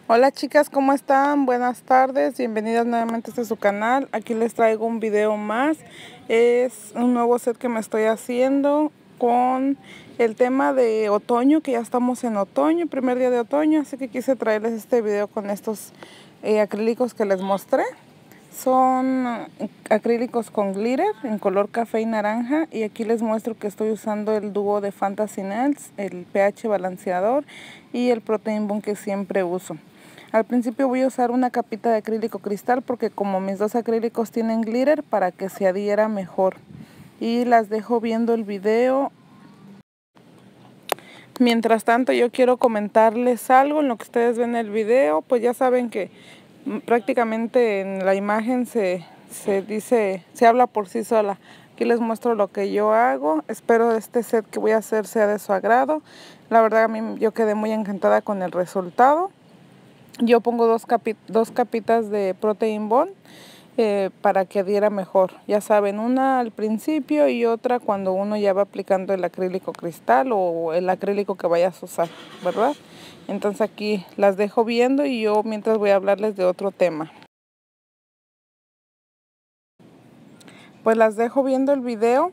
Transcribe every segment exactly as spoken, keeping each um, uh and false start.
Hola chicas, ¿cómo están? Buenas tardes, bienvenidas nuevamente a este su canal. Aquí les traigo un video más. Es un nuevo set que me estoy haciendo con el tema de otoño, que ya estamos en otoño, primer día de otoño, así que quise traerles este video con estos eh, acrílicos que les mostré. Son acrílicos con glitter en color café y naranja, y aquí les muestro que estoy usando el dúo de Fantasy Nails, el pH balanceador y el Protein Bond que siempre uso. Al principio voy a usar una capita de acrílico cristal porque como mis dos acrílicos tienen glitter, para que se adhiera mejor. Y las dejo viendo el video. Mientras tanto, yo quiero comentarles algo en lo que ustedes ven el video. Pues ya saben que prácticamente en la imagen se, se dice, se habla por sí sola. Aquí les muestro lo que yo hago. Espero este set que voy a hacer sea de su agrado. La verdad, a mí yo quedé muy encantada con el resultado. Yo pongo dos, capi dos capitas de Protein Bond eh, para que adhiera mejor. Ya saben, una al principio y otra cuando uno ya va aplicando el acrílico cristal o el acrílico que vayas a usar, ¿verdad? Entonces aquí las dejo viendo y yo mientras voy a hablarles de otro tema. Pues las dejo viendo el video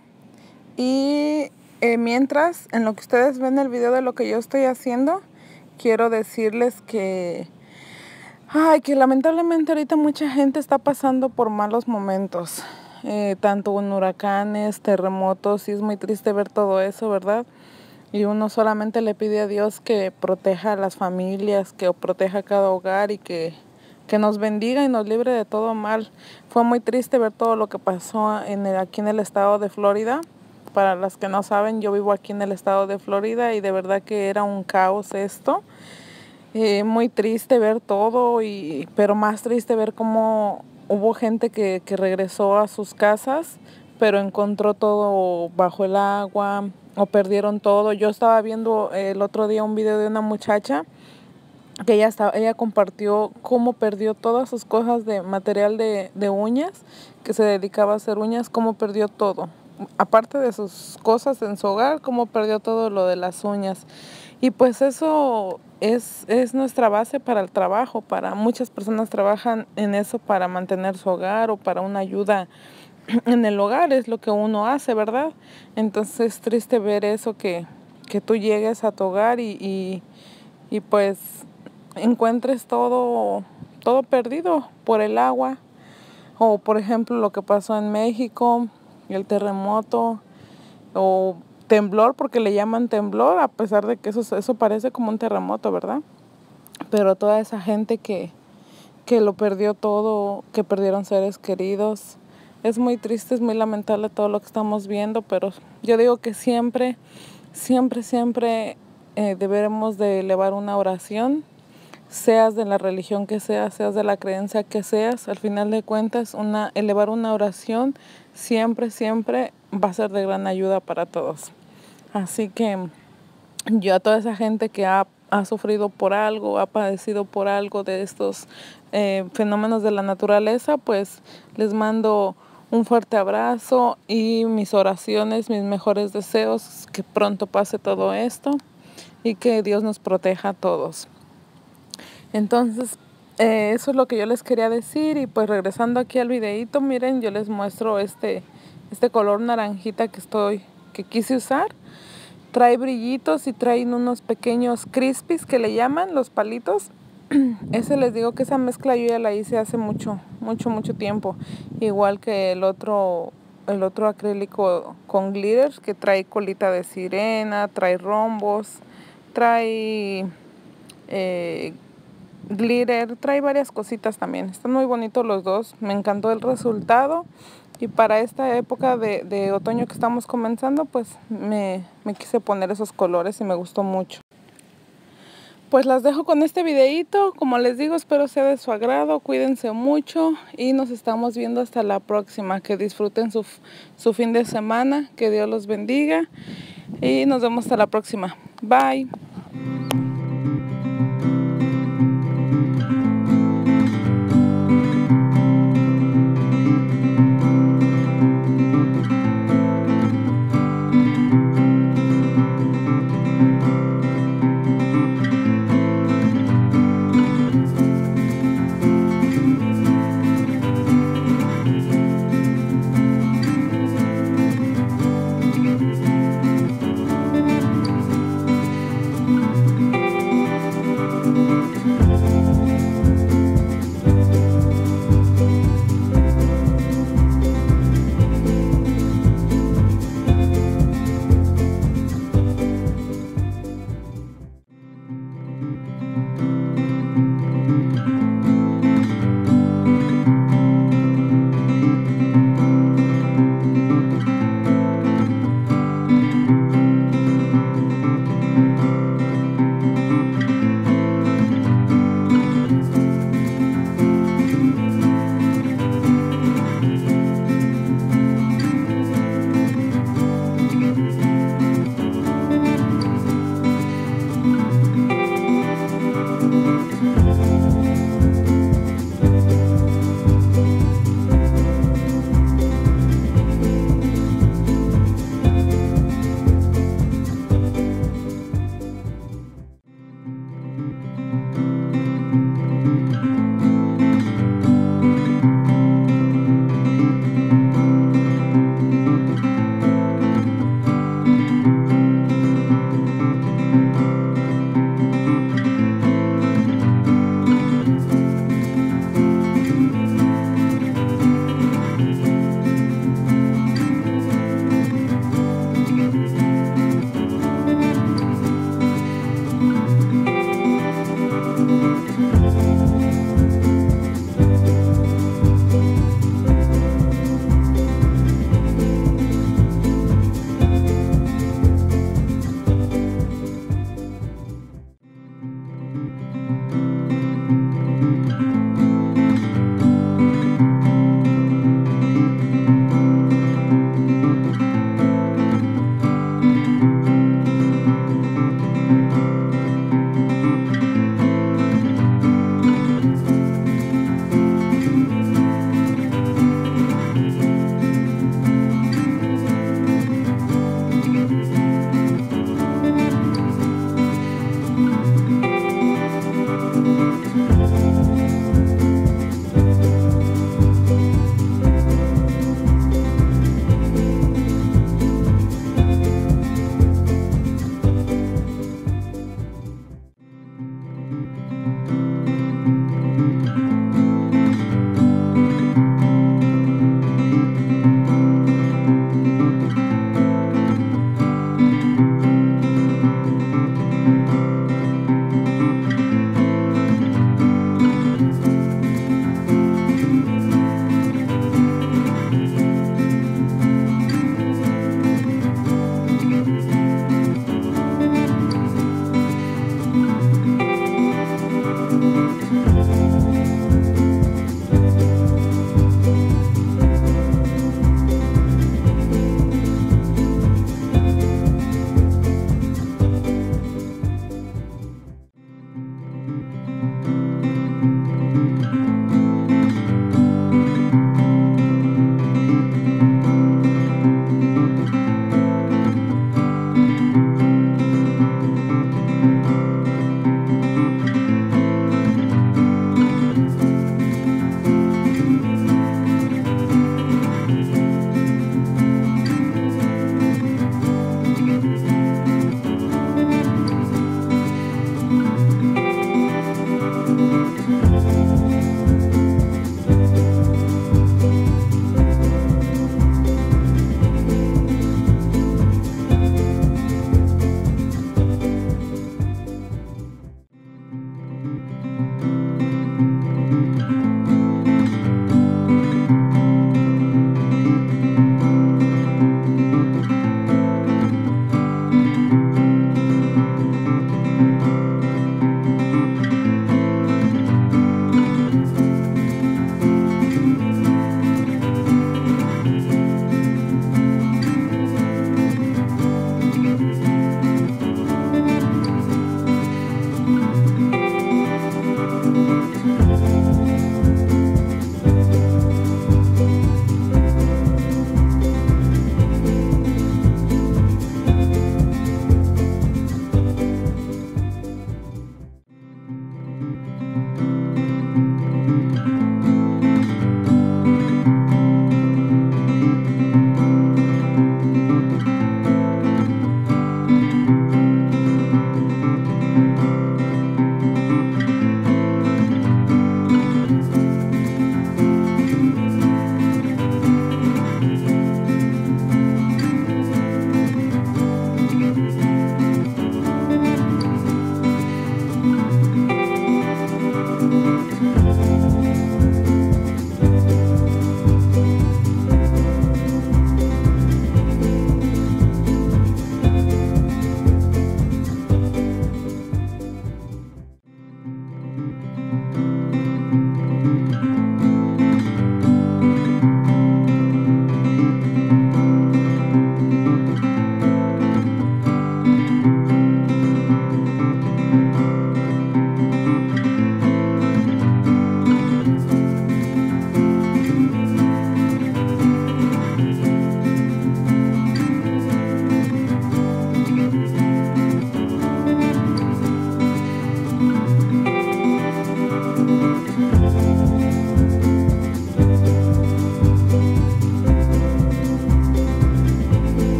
y eh, mientras, en lo que ustedes ven el video de lo que yo estoy haciendo, quiero decirles que Ay, que lamentablemente ahorita mucha gente está pasando por malos momentos, eh, tanto en huracanes, terremotos, y es muy triste ver todo eso, ¿verdad? Y uno solamente le pide a Dios que proteja a las familias, que proteja a cada hogar y que, que nos bendiga y nos libre de todo mal. Fue muy triste ver todo lo que pasó en el, aquí en el estado de Florida. Para las que no saben, yo vivo aquí en el estado de Florida y de verdad que era un caos esto. Eh, muy triste ver todo, y, pero más triste ver cómo hubo gente que, que regresó a sus casas, pero encontró todo bajo el agua o perdieron todo. Yo estaba viendo el otro día un video de una muchacha que ella, estaba, ella compartió cómo perdió todas sus cosas de material de, de uñas, que se dedicaba a hacer uñas, cómo perdió todo. Aparte de sus cosas en su hogar, cómo perdió todo lo de las uñas. Y pues eso es, es nuestra base para el trabajo. Para muchas personas trabajan en eso para mantener su hogar o para una ayuda en el hogar, es lo que uno hace, ¿verdad? Entonces es triste ver eso, que, que tú llegues a tu hogar y, y, y pues encuentres todo, todo perdido por el agua. O por ejemplo lo que pasó en México, el terremoto o temblor, porque le llaman temblor, a pesar de que eso, eso parece como un terremoto, ¿verdad? Pero toda esa gente que, que lo perdió todo, que perdieron seres queridos, es muy triste, es muy lamentable todo lo que estamos viendo, pero yo digo que siempre, siempre, siempre eh, deberemos de elevar una oración, seas de la religión que seas, seas de la creencia que seas. Al final de cuentas, una, elevar una oración siempre, siempre va a ser de gran ayuda para todos. Así que yo a toda esa gente que ha, ha sufrido por algo, ha padecido por algo de estos eh, fenómenos de la naturaleza, pues les mando un fuerte abrazo y mis oraciones, mis mejores deseos, que pronto pase todo esto y que Dios nos proteja a todos. Entonces, eh, eso es lo que yo les quería decir. Y pues regresando aquí al videito, miren, yo les muestro este, este color naranjita que estoy, que quise usar. Trae brillitos y traen unos pequeños crispies que le llaman, los palitos. Ese les digo que esa mezcla yo ya la hice hace mucho, mucho, mucho tiempo. Igual que el otro, el otro acrílico con glitter, que trae colita de sirena, trae rombos, trae eh, glitter, trae varias cositas también. Están muy bonitos los dos, me encantó el resultado. Y para esta época de, de otoño que estamos comenzando, pues me, me quise poner esos colores y me gustó mucho. Pues las dejo con este videito. Como les digo, espero sea de su agrado. Cuídense mucho y nos estamos viendo hasta la próxima. Que disfruten su, su fin de semana. Que Dios los bendiga. Y nos vemos hasta la próxima. Bye. Thank you.